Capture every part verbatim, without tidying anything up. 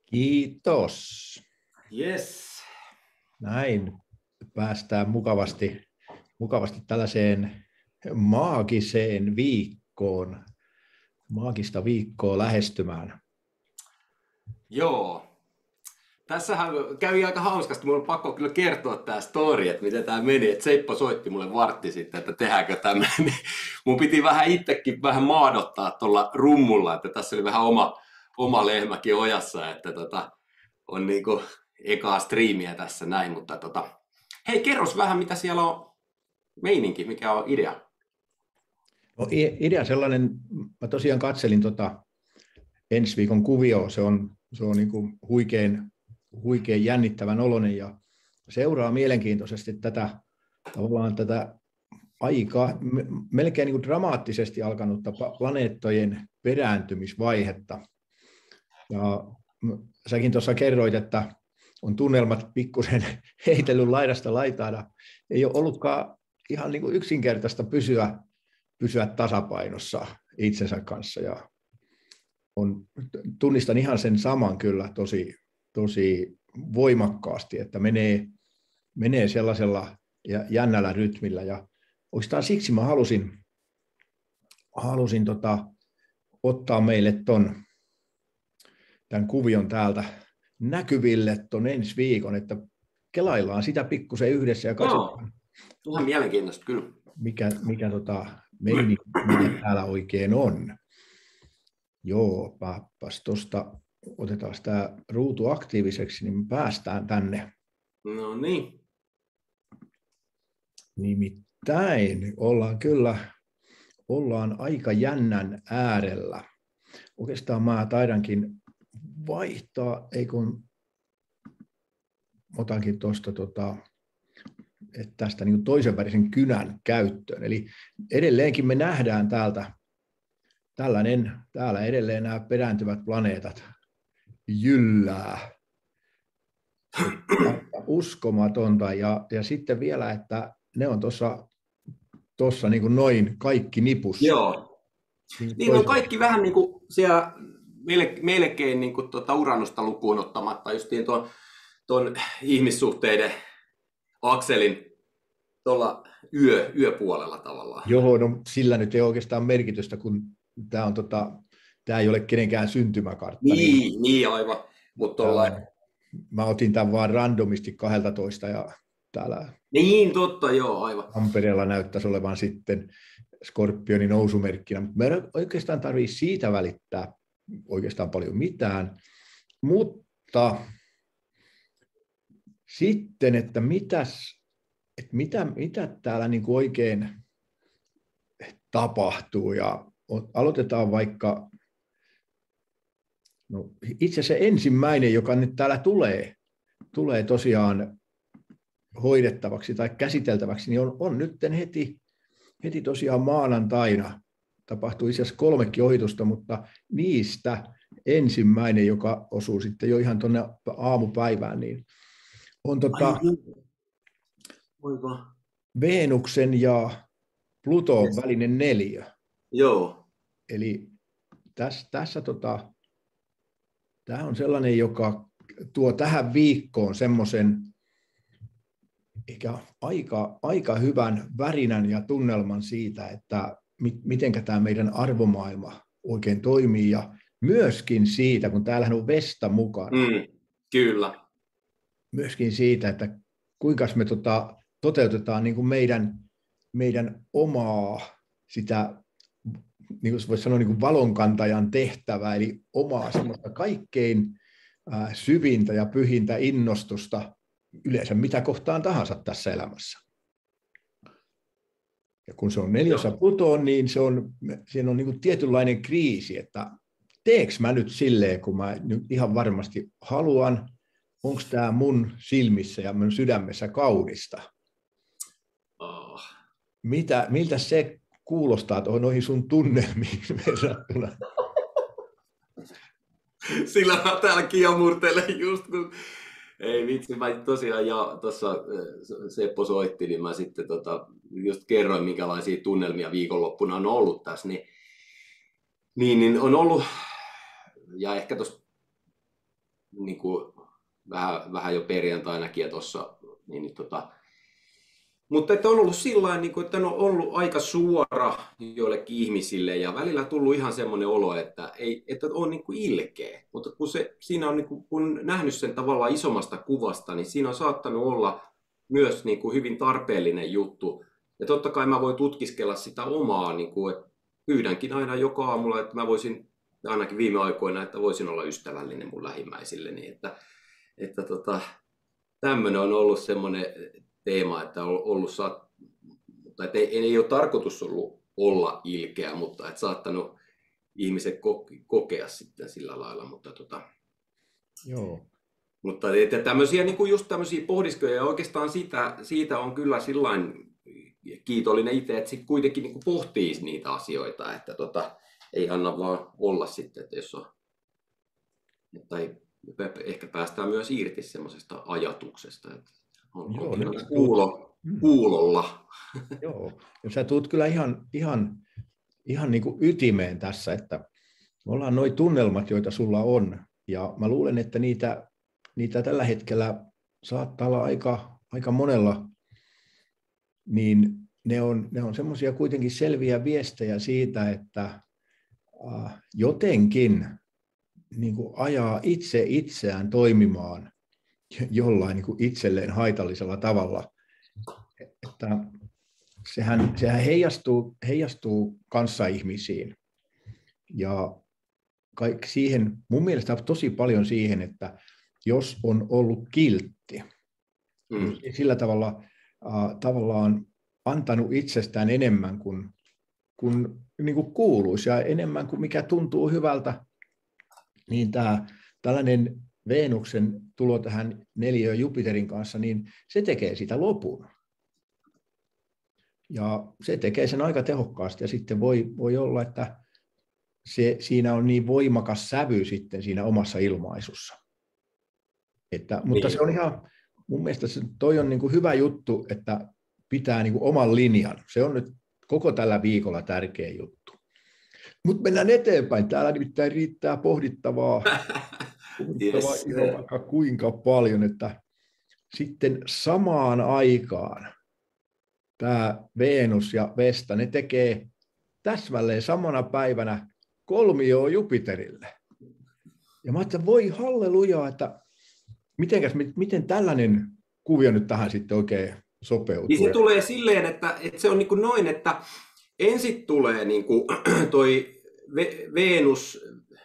Kiitos. Yes. Näin päästään mukavasti, mukavasti tällaiseen maagiseen viikkoon, maagista viikkoa lähestymään. Joo. Tässähän kävi aika hauskasti. Mulla on pakko kyllä kertoa tämä story, että miten tämä meni. Et Seppo soitti mulle vartti sitten, että tehdäänkö tämä. Mun piti vähän itsekin vähän maadottaa tuolla rummulla, että tässä oli vähän oma, oma lehmäkin ojassa, että tota, on niinku ekaa striimiä tässä näin. Mutta tota, hei, kerros vähän, mitä siellä on meininki, mikä on idea? No, idea sellainen, mä tosiaan katselin tota ensi viikon kuvio, se on, se on niin kuin huikein, huikein jännittävän oloinen ja seuraa mielenkiintoisesti tätä, tavallaan tätä aika melkein niin kuin dramaattisesti alkanutta planeettojen perääntymisvaihetta. Ja säkin tuossa kerroit, että on tunnelmat pikkusen heitellyt laidasta laitaan. Ei ole ollutkaan ihan niin kuin yksinkertaista pysyä, pysyä tasapainossa itsensä kanssa. Ja on, tunnistan ihan sen saman kyllä tosi, tosi voimakkaasti, että menee, menee sellaisella jännällä rytmillä. Ja oikeastaan siksi mä halusin, halusin tota, ottaa meille ton, tämän kuvion täältä näkyville ton ensi viikon, että kelaillaan sitä pikkusen yhdessä ja katsotaan. No, ihan mielenkiintoista kyllä. Mikä, mikä tota, meini, mikä täällä oikein on. Joo, pappas, tuosta otetaan tämä ruutu aktiiviseksi, niin me päästään tänne. No niin. Nimittäin ollaan kyllä ollaan aika jännän äärellä. Oikeastaan mä taidankin vaihtaa, ei kun otankin tuosta tota, tästä niin toisen värisen kynän käyttöön. Eli edelleenkin me nähdään täältä tällainen, täällä edelleen nämä perääntyvät planeetat jyllää. Uskomatonta. Ja, ja sitten vielä, että ne on tuossa tossa niin kuin noin kaikki nipussa. Joo. Niin, niin on kaikki vähän niin kuin siellä melkein niin kuin tuota Uranusta lukuun ottamatta, justiin tuon, tuon ihmissuhteiden akselin tuolla yö, yöpuolella tavallaan. Joo, no sillä nyt ei oikeastaan merkitystä, kun tämä on tota, tämä ei ole kenenkään syntymäkartta. Niin, niin, niin aivan. Mutta tollain... Mä otin tämän vaan randomisti kaksitoista ja täällä niin, totta, joo, aivan. Tampereella näyttäisi olevan sitten Skorpionin nousumerkkinä, mutta me ei oikeastaan tarvitse siitä välittää oikeastaan paljon mitään. Mutta sitten, että, mitäs, että mitä, mitä täällä niin kuin oikein tapahtuu ja aloitetaan vaikka, no itse asiassa ensimmäinen, joka nyt täällä tulee, tulee tosiaan hoidettavaksi tai käsiteltäväksi, niin on, on nyt heti, heti tosiaan maanantaina. Tapahtuu itse asiassa kolmekin ohitusta, mutta niistä ensimmäinen, joka osuu sitten jo ihan tuonne aamupäivään, niin on tota Venuksen ja Pluton välinen neliö. Joo. Eli tässä, tässä tota, tämä on sellainen, joka tuo tähän viikkoon semmoisen aika, aika hyvän värinän ja tunnelman siitä, että mit, miten tämä meidän arvomaailma oikein toimii ja myöskin siitä, kun täällähän on Vesta mukana. Mm, kyllä. Myöskin siitä, että kuinka me tota, toteutetaan niin kuin meidän, meidän omaa sitä, niin kuin voisi sanoa, niin kuin valonkantajan tehtävää, eli omaa semmoista kaikkein äh, syvintä ja pyhintä innostusta yleensä mitä kohtaan tahansa tässä elämässä. Ja kun se on neljässä Plutoon, niin se on, siinä on niin kuin tietynlainen kriisi, että teekö mä nyt silleen, kun mä nyt ihan varmasti haluan, onko tämä mun silmissä ja mun sydämessä kaunista? Oh. Mitä, miltä se kuulostaa tuohon noihin sun tunnelmiin verrattuna? Sillä mä täällä kiamurtelen just kun... Ei vitsi, mä tosiaan ja tuossa Seppo soitti, niin mä sitten tota, just kerroin, minkälaisia tunnelmia viikonloppuna on ollut tässä, niin, niin, niin on ollut, ja ehkä tuossa niin kuin vähän, vähän jo perjantainakin ja tossa, niin, niin tota, mutta että on ollut sillain, niin kuin, että on ollut aika suora joillekin ihmisille ja välillä tullut ihan semmoinen olo, että, ei, että on niin kuin ilkeä. Mutta kun, se, siinä on, niin kuin, kun nähnyt sen tavallaan isommasta kuvasta, niin siinä on saattanut olla myös niin kuin hyvin tarpeellinen juttu. Ja totta kai mä voin tutkiskella sitä omaa, niin kuin, että pyydänkin aina joka aamulla, että mä voisin, ainakin viime aikoina, että voisin olla ystävällinen mun lähimmäisille. Niin että, että tota, tämmöinen on ollut semmoinen teema, että on ollut, mutta että ei, ei ole tarkoitus ollut olla ilkeä, mutta että saattanut ihmiset kokea sitten sillä lailla. Mutta, tota, Joo. mutta että tämmöisiä, niin kuin just tämmöisiä pohdiskelua, ja oikeastaan siitä, siitä on kyllä sillain kiitollinen itse, että sitten kuitenkin niin kuin pohtii niitä asioita, että tota, ei anna vaan olla sitten, että jos on, tai ehkä päästään myös irti semmoisesta ajatuksesta, että on, Joo, on nyt kuulo, kuulolla. Joo, ja sä tulet kyllä ihan, ihan, ihan niin kuin ytimeen tässä, että me ollaan nuo tunnelmat, joita sulla on, ja mä luulen, että niitä, niitä tällä hetkellä saattaa olla aika, aika monella, niin ne on, ne on semmoisia kuitenkin selviä viestejä siitä, että äh, jotenkin niin kuin ajaa itse itseään toimimaan jollain niin kuin itselleen haitallisella tavalla. Että sehän, sehän heijastuu, heijastuu kanssaihmisiin. Ja kaikki siihen, mun mielestä tosi paljon siihen, että jos on ollut kiltti, mm. niin sillä tavalla äh, tavallaan antanut itsestään enemmän kuin, kuin, niin kuin kuuluisi ja enemmän kuin mikä tuntuu hyvältä, niin tämä tällainen Venuksen tulo tähän neliöön Jupiterin kanssa, niin se tekee sitä lopun. Ja se tekee sen aika tehokkaasti ja sitten voi, voi olla, että se, siinä on niin voimakas sävy sitten siinä omassa ilmaisussa. Että, mutta niin. Se on ihan, mun mielestä se, toi on niin kuin hyvä juttu, että pitää niin kuin oman linjan. Se on nyt koko tällä viikolla tärkeä juttu. Mutta mennään eteenpäin. Täällä nimittäin riittää pohdittavaa, pohdittavaa yes. ihan vaikka kuinka paljon, että sitten samaan aikaan tämä Venus ja Vesta, ne tekee täsmälleen samana päivänä kolmioa Jupiterille. Ja mä ajattelin, voi halleluja, että mitenkäs, miten tällainen kuvio nyt tähän sitten oikein sopeutuu. Niin se tulee silleen, että, että se on niin kuin noin, että ensin tulee niin kuin toi Venus,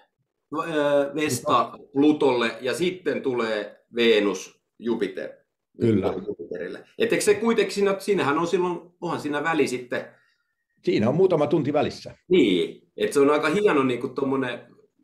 Vesta Plutolle ja sitten tulee Venus Jupiter. Kyllä. Jupiterille. Etteikö se kuitenkin, siinä, siinähän on silloin, onhan siinä väli sitten. Siinä on muutama tunti välissä. Niin, että se on aika hieno niin kuin tommonen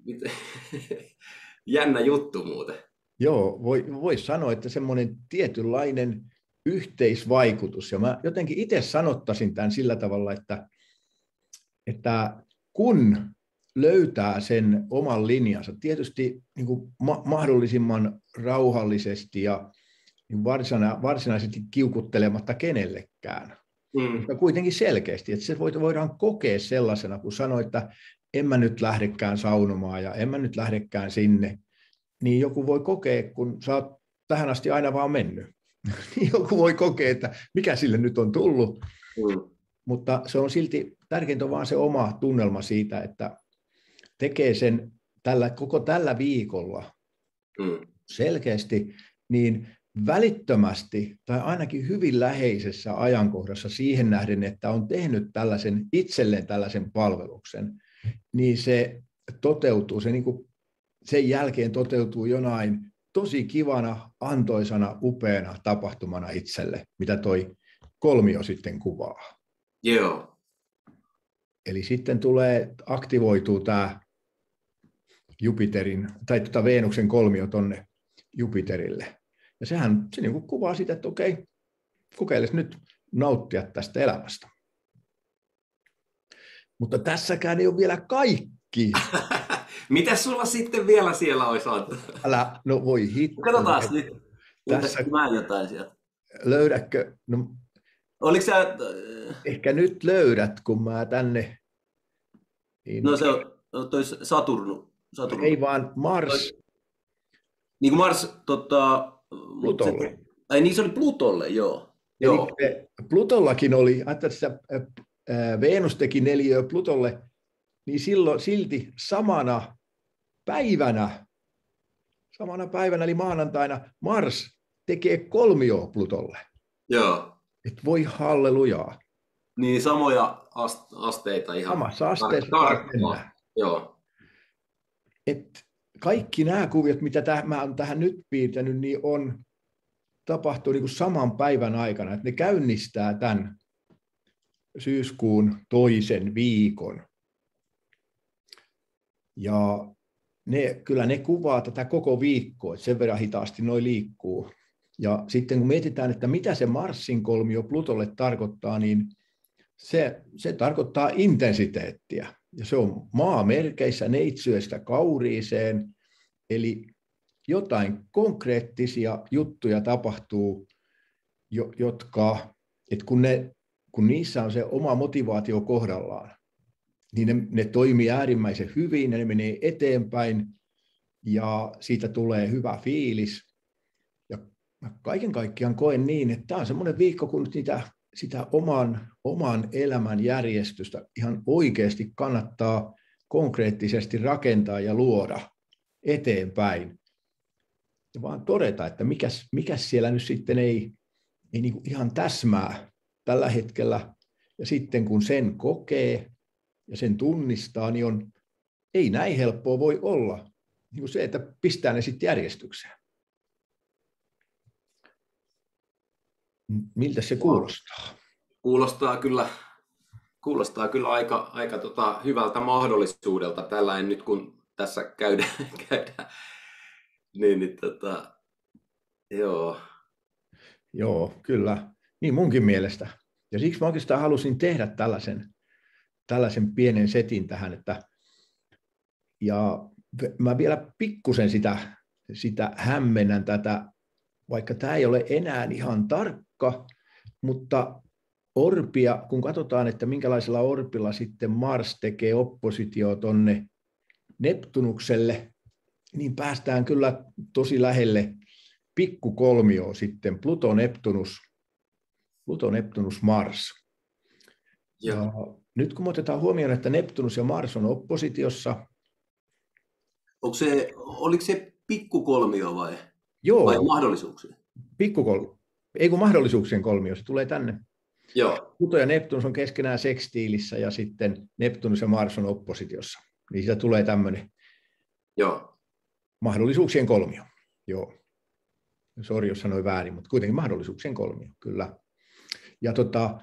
jännä juttu muuten. Joo, voi, voi sanoa, että semmoinen tietynlainen yhteisvaikutus. Ja mä jotenkin itse sanottaisin tämän sillä tavalla, että, että kun löytää sen oman linjansa, tietysti niin kuin ma- mahdollisimman rauhallisesti ja niin varsina, varsinaisesti kiukuttelematta kenellekään, mm. mutta kuitenkin selkeästi, että se voidaan kokea sellaisena, kun sanoi, että en mä nyt lähdekään saunomaan ja en mä nyt lähdekään sinne, niin joku voi kokea, kun sä oot tähän asti aina vaan mennyt, niin joku voi kokea, että mikä sille nyt on tullut, mm. mutta se on silti tärkeintä vaan se oma tunnelma siitä, että tekee sen tällä, koko tällä viikolla mm. selkeästi, niin välittömästi tai ainakin hyvin läheisessä ajankohdassa siihen nähden, että on tehnyt tällaisen itselleen tällaisen palveluksen, niin se toteutuu, se niin kuin sen jälkeen toteutuu jonain tosi kivana, antoisana, upeana tapahtumana itselle, mitä toi kolmio sitten kuvaa. Joo. Eli sitten tulee, aktivoituu tämä Jupiterin, tai tuota Venuksen kolmio tonne Jupiterille. Ja sehän se niin kuin kuvaa sitä, että okei, kokeiles nyt nauttia tästä elämästä. Mutta tässäkään ei ole vielä kaikki. Mitä sulla sitten vielä siellä olisi antaa? Älä, no voi hitto. Katsotaan nyt. Tässä mä jotain sieltä. Löydätkö? No, oliko sä... Ehkä nyt löydät, kun mä tänne... Niin, no se on toi Saturnu. Saturnu. Ei vaan Mars. Niin kuin Mars, tota, mutta se, Plutolle. ai niin se oli Plutolle, joo. Eli Joo, Plutollakin oli, ajattelin, että Venus teki neliöä Plutolle, niin silloin silti samana päivänä, samana päivänä eli maanantaina Mars tekee kolmioa Plutolle. joo. Et voi hallelujaa. Niin samoja asteita ihan Samassa asteessa tar- taas tarkkaan. mennään. Joo. Et kaikki nämä kuviot, mitä täh, mä olen tähän nyt piirtänyt, niin on tapahtuu niin kuin saman päivän aikana. Et ne käynnistää tämän syyskuun toisen viikon. Ja ne, kyllä ne kuvaa tätä koko viikkoa, että sen verran hitaasti noi liikkuu. Ja sitten kun mietitään, että mitä se Marsin kolmio Plutolle tarkoittaa, niin se, se tarkoittaa intensiteettiä. Ja se on maamerkeissä neitsyöstä kauriiseen, eli jotain konkreettisia juttuja tapahtuu, jotka, että kun, ne, kun niissä on se oma motivaatio kohdallaan, niin ne, ne toimii äärimmäisen hyvin, ja ne menee eteenpäin, ja siitä tulee hyvä fiilis. Ja mä kaiken kaikkiaan koen niin, että tämä on semmoinen viikko, kun niitä, sitä oman, oman elämän järjestystä ihan oikeasti kannattaa konkreettisesti rakentaa ja luoda eteenpäin. Ja vaan todeta, että mikäs, mikäs siellä nyt sitten ei, ei niin kuin ihan täsmää tällä hetkellä. Ja sitten kun sen kokee ja sen tunnistaa, niin on, ei näin helppoa voi olla. Niin kuin se, että pistää ne sitten järjestykseen. Miltä se kuulostaa? Kuulostaa kyllä, kuulostaa kyllä aika, aika tota hyvältä mahdollisuudelta tällainen nyt kun tässä käydään. käydään. Niin, niin tota, joo. Joo, kyllä. Niin munkin mielestä. Ja siksi mä oikeastaan halusin tehdä tällaisen, tällaisen pienen setin tähän, että ja mä vielä pikkusen sitä, sitä hämmennän tätä, vaikka tämä ei ole enää ihan tarkka, mutta orpia, kun katsotaan, että minkälaisella orpilla sitten Mars tekee oppositio tonne Neptunukselle, niin päästään kyllä tosi lähelle pikkukolmioon sitten Pluto, Neptunus, Pluto, Neptunus, Mars. Ja. Ja nyt kun me otetaan huomioon, että Neptunus ja Mars on oppositiossa. Onko se, oliko se pikkukolmio vai, Joo, vai mahdollisuuksia? Pikkukolmio. Ei kun mahdollisuuksien kolmio, se tulee tänne. Joo. Pluto ja Neptunus on keskenään sekstiilissä ja sitten Neptunus ja Mars on oppositiossa. Niin siitä tulee tämmöinen Joo. mahdollisuuksien kolmio. Joo. Sori, jos sanoin väärin, mutta kuitenkin mahdollisuuksien kolmio, kyllä. Ja tota,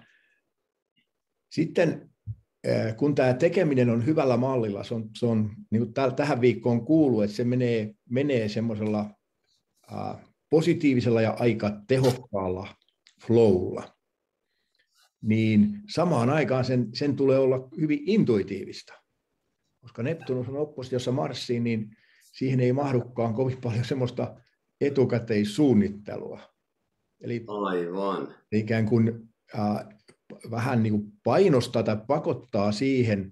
sitten kun tämä tekeminen on hyvällä mallilla, se on, se on niin kuin tähän viikkoon kuuluu, että se menee, menee semmoisella äh, positiivisella ja aika tehokkaalla flowlla, niin samaan aikaan sen, sen tulee olla hyvin intuitiivista. Koska Neptunus on oppositiossa Marsiin, niin siihen ei mahdukaan kovin paljon semmoista etukäteissuunnittelua. Eli aivan. Ikään kuin äh, vähän niin kuin painostaa tai pakottaa siihen,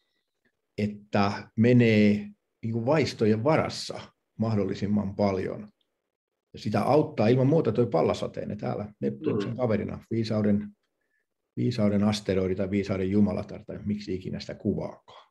että menee niin kuin vaistojen varassa mahdollisimman paljon. Ja sitä auttaa ilman muuta tuo Pallasateinen täällä Neptunuksen mm. kaverina, viisauden, viisauden asteroidi tai viisauden jumalatar, tai miksi ikinä sitä kuvaakaan.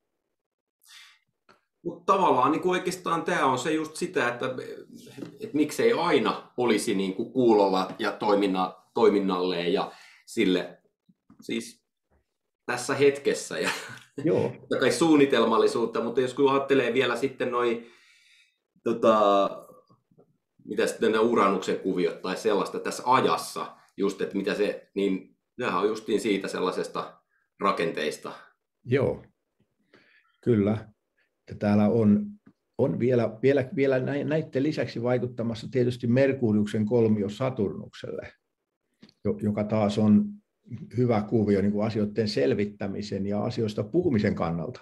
Mutta tavallaan niin oikeastaan tämä on se just sitä, että, että miksei aina olisi niin kuin kuulolla ja toiminna, toiminnalleen ja sille siis tässä hetkessä ja Joo. kai suunnitelmallisuutta, mutta jos kun ajattelee vielä sitten noi tota, mitä sitten nämä Uranuksen kuviot tai sellaista tässä ajassa, just että mitä se, niin nehän on justiin siitä sellaisesta rakenteista. Joo, kyllä. Ja täällä on, on vielä, vielä, vielä näiden lisäksi vaikuttamassa tietysti Merkuriuksen kolmio Saturnukselle, joka taas on hyvä kuvio niin kuin asioiden selvittämisen ja asioista puhumisen kannalta.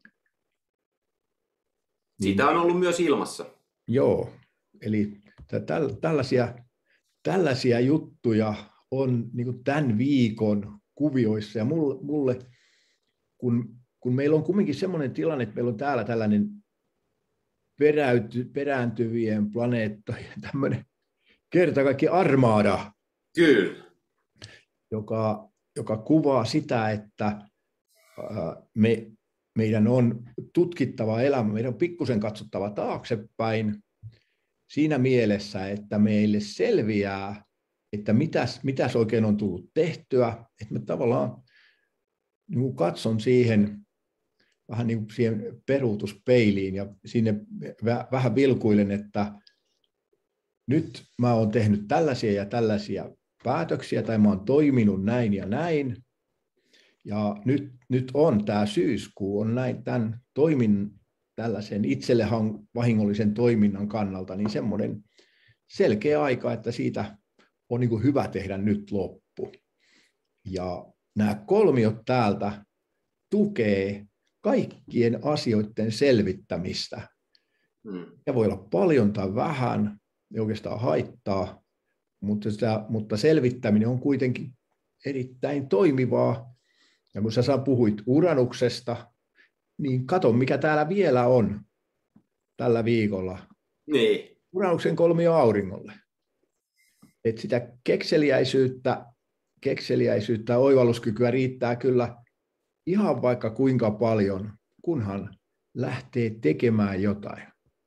Siitä on ollut myös ilmassa. Joo, eli tällaisia, tällaisia juttuja on niin kuin tämän viikon kuvioissa. Ja mulle, mulle kun, kun meillä on kumminkin semmoinen tilanne, että meillä on täällä tällainen peräyty, perääntyvien planeettojen tämmöinen kerta kaikki armada, Kyllä. joka, joka kuvaa sitä, että me, meidän on tutkittava elämä, meidän on pikkusen katsottava taaksepäin siinä mielessä, että meille selviää, että mitäs, mitäs oikein on tullut tehtyä, että mä tavallaan niin katson siihen vähän niin kuin siihen peruutuspeiliin ja sinne vähän vilkuilen, että nyt mä oon tehnyt tällaisia ja tällaisia päätöksiä tai mä oon toiminut näin ja näin. Ja nyt, nyt on tämä syyskuu, on näin tämän toimin, tällaisen itselle vahingollisen toiminnan kannalta, niin semmoinen selkeä aika, että siitä on niin kuin hyvä tehdä nyt loppu. Ja nämä kolmiot täältä tukee kaikkien asioiden selvittämistä. Hmm. Ja voi olla paljon tai vähän, ei oikeastaan haittaa, mutta, sitä, mutta selvittäminen on kuitenkin erittäin toimivaa. Ja kun sä puhuit Uranuksesta, niin kato mikä täällä vielä on tällä viikolla. Niin. Uranuksen kolmio auringolle. Et sitä kekseliäisyyttä, kekseliäisyyttä ja oivalluskykyä riittää kyllä ihan vaikka kuinka paljon, kunhan lähtee tekemään jotain.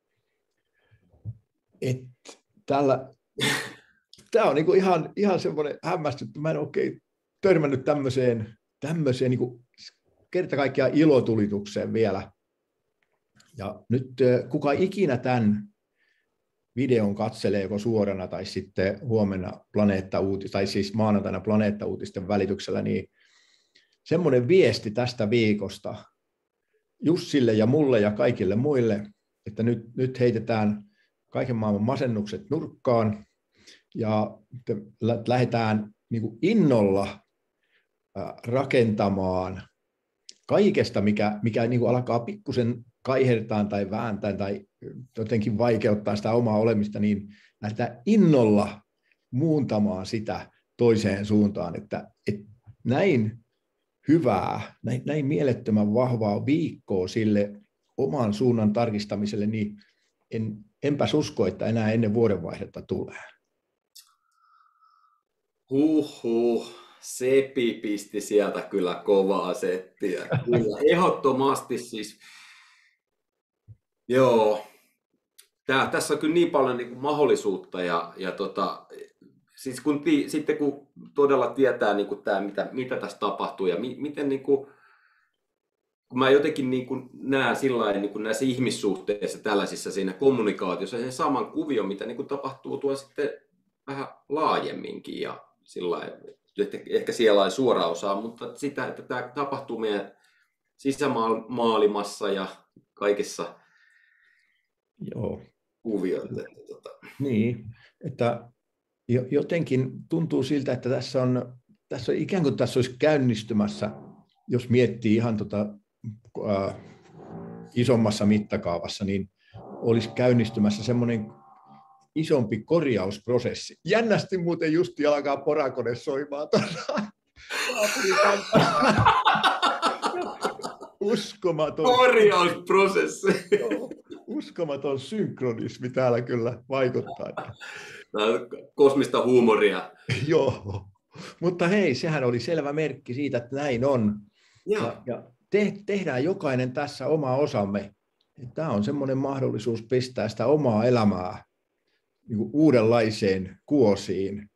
Et tällä, tämä on niinku ihan, ihan semmoinen hämmästytty. Mä en oikein törmännyt tämmöiseen, tämmöiseen niinku kerta kaikkiaan ilotulitukseen vielä. Ja nyt kuka ikinä tämän videon katselee joko suorana tai sitten huomenna Planeetta-uutis, tai siis maanantaina Planeetta-uutisten välityksellä, niin semmoinen viesti tästä viikosta Jussille ja mulle ja kaikille muille, että nyt, nyt heitetään kaiken maailman masennukset nurkkaan ja lähdetään niin kuin innolla rakentamaan kaikesta, mikä, mikä niin kuin alkaa pikkusen kaihertaan tai vääntää tai jotenkin vaikeuttaa sitä omaa olemista, niin lähdetään innolla muuntamaan sitä toiseen suuntaan, että, että näin hyvää, näin, näin mielettömän vahvaa viikkoa sille oman suunnan tarkistamiselle, niin en, enpäs usko, että enää ennen vuodenvaihdetta tulee. Huhhuh, Sepi pisti sieltä kyllä kovaa settiä. Kyllä, ehdottomasti siis. Joo, Tää, tässä on kyllä niin paljon niin kuin mahdollisuutta ja, ja tota, siis kun, sitten kun todella tietää niin kuin tämä, mitä, mitä tässä tapahtuu ja mi, miten niin kuin, kun mä jotenkin niin kuin näen sillain, niin kuin näissä ihmissuhteissa tällaisissa siinä kommunikaatiossa sen saman kuvion, mitä niin kuin tapahtuu tuo sitten vähän laajemminkin ja sillain, että ehkä siellä ei suoraan osaa, mutta sitä, että tämä tapahtuu meidän sisämaailmassa ja kaikessa. Joo. Kuviot, että, tota. Niin, että jotenkin tuntuu siltä, että tässä on, tässä on ikään kuin tässä olisi käynnistymässä, jos miettii ihan tota, äh, isommassa mittakaavassa, niin olisi käynnistymässä semmoinen isompi korjausprosessi. Jännästi muuten justi alkaa porakone soimaan tuossa. Uskomaton. Korjausprosessi. Uskomaton synkronismi täällä kyllä vaikuttaa. Tämä on kosmista huumoria. Joo, mutta hei, sehän oli selvä merkki siitä, että näin on. Ja, ja te, tehdään jokainen tässä oma osamme. Tämä on semmoinen mahdollisuus pistää sitä omaa elämää niin kuin uudenlaiseen kuosiin.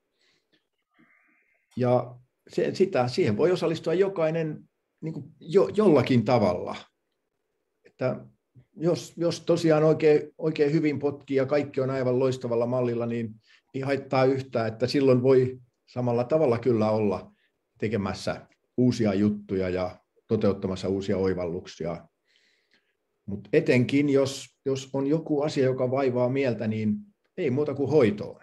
Ja se, sitä, siihen voi osallistua jokainen niin kuin jo, jollakin tavalla. Että Jos, jos tosiaan oikein, oikein hyvin potkii ja kaikki on aivan loistavalla mallilla, niin ei haittaa yhtään, että silloin voi samalla tavalla kyllä olla tekemässä uusia juttuja ja toteuttamassa uusia oivalluksia. Mutta etenkin, jos, jos on joku asia, joka vaivaa mieltä, niin ei muuta kuin hoitoon.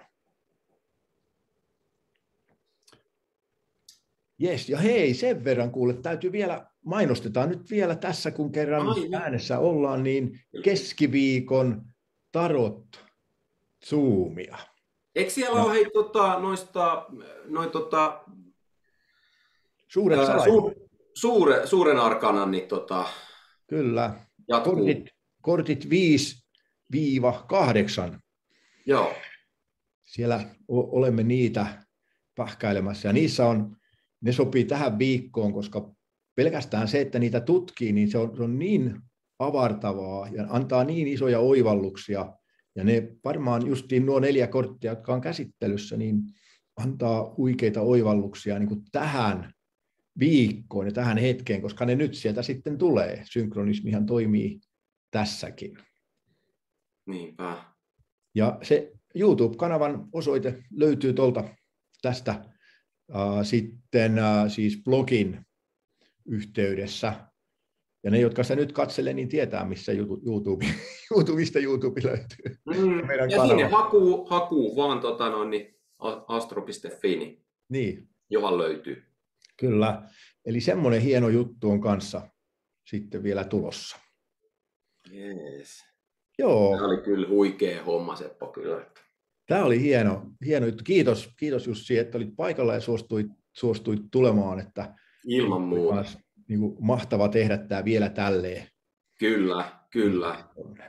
Jes, ja hei, sen verran kuule, täytyy vielä, mainostetaan nyt vielä tässä, kun kerran Ai, äänessä ollaan, niin keskiviikon tarot zoomia. Eikö siellä ole hei, tota, noista, noi, tota, suuret ää, suur, suure, suuren arkanan, niin tota, kyllä, kortit, kortit viisi kahdeksan. Joo. Siellä olemme niitä pähkäilemässä ja niissä on, ne sopii tähän viikkoon, koska pelkästään se, että niitä tutkii, niin se on, se on niin avartavaa ja antaa niin isoja oivalluksia. Ja ne varmaan justiin nuo neljä korttia, jotka on käsittelyssä, niin antaa huikeita oivalluksia niin kuin tähän viikkoon ja tähän hetkeen, koska ne nyt sieltä sitten tulee. Synkronismihan toimii tässäkin. Niinpä. Ja se YouTube-kanavan osoite löytyy tuolta tästä äh, sitten äh, siis blogin yhteydessä. Ja ne, jotka sitä nyt katselee, niin tietää, missä YouTube, YouTubesta YouTube löytyy. Mm, meidän ja kanava. sinne hakuu, hakuu vaan tota noin, niin astro piste fi, niin, niin. johon löytyy. Kyllä. Eli semmoinen hieno juttu on kanssa sitten vielä tulossa. Jees. Joo. Tämä oli kyllä huikea homma, Seppo, kyllä. Tämä oli hieno, hieno juttu. Kiitos, kiitos Jussi, että olit paikalla ja suostuit, suostuit tulemaan. Että ilman muuta. Niin kuin mahtava tehdä tämä vielä tälleen. Kyllä, kyllä.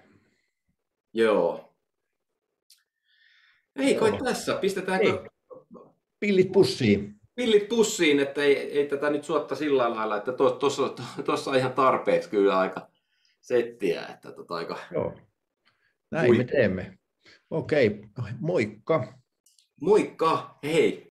Joo. Ei kai tässä, pistetäänkö ei. Pillit pussiin. Pillit pussiin, että ei, ei tätä nyt suotta sillä lailla, että tuossa on ihan tarpeeksi kyllä aika settiä. Että tota aika... Joo, näin Ui. me teemme. Okei, moikka. Moikka, hei.